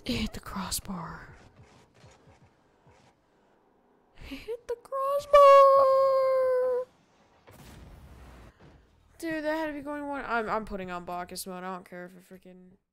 Hit the crossbar. Hit the crossbar. Dude, that had to be going one. I'm putting on Bacchus mode. I don't care if it freaking.